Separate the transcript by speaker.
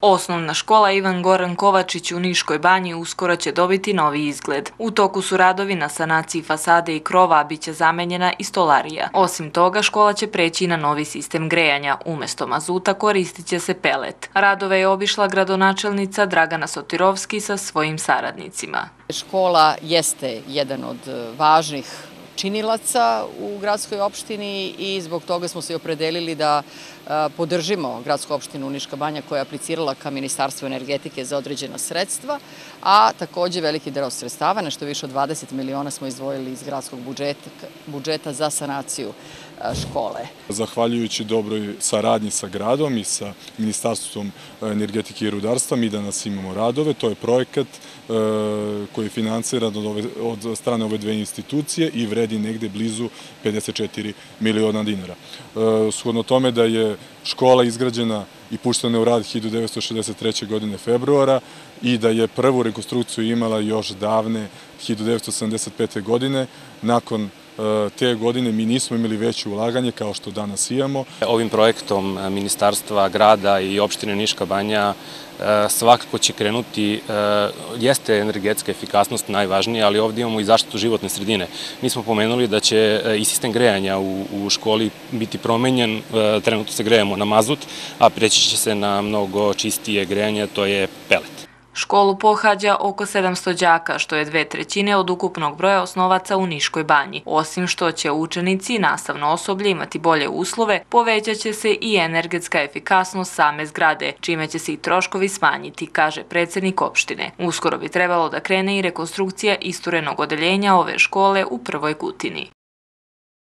Speaker 1: Osnovna škola Ivan Goran Kovačić u Niškoj banji uskoro će dobiti novi izgled. U toku su radovi na sanaciji fasade i krova, a bit će zamenjena i stolarija. Osim toga, škola će preći na novi sistem grejanja. Umesto mazuta koristit će se pelet. Radove je obišla gradonačelnica Dragana Sotirovski sa svojim saradnicima.
Speaker 2: Škola jeste jedan od važnih činilaca u gradskoj opštini i zbog toga smo se opredelili da podržimo gradsku opštinu Niška banja koja je aplicirala ka Ministarstvu energetike za određena sredstva, a takođe veliki deo sredstava, nešto više od 20 miliona smo izdvojili iz gradskog budžeta za sanaciju škole.
Speaker 3: Zahvaljujući dobroj saradnji sa gradom i sa Ministarstvom energetike i rudarstva, mi danas imamo radove. To je projekat koji je finansiran od strane ove dve institucije i vredi negde blizu 54 miliona dinara. Shodno tome da je škola izgrađena i puštena u rad 1963. godine februara i da je prvu rekonstrukciju imala još davne 1975. godine, nakon te godine mi nismo imali veće ulaganje kao što danas imamo.
Speaker 4: Ovim projektom Ministarstva, grada i opštine Niška banja svakako će krenuti, jeste energetska efikasnost najvažnija, ali ovdje imamo i zaštitu životne sredine. Mi smo pomenuli da će i sistem grejanja u školi biti promenjen, trenutno se grejemo na mazut, a preći će se na mnogo čistije grejanje, to je pelet.
Speaker 1: Školu pohađa oko 700 đaka, što je 2/3 od ukupnog broja osnovaca u Niškoj banji. Osim što će učenici i nastavno osoblje imati bolje uslove, povećat će se i energetska efikasnost same zgrade, čime će se i troškovi smanjiti, kaže predsednik opštine. Uskoro bi trebalo da krene i rekonstrukcija isturenog odeljenja ove škole u Prvoj Kutini.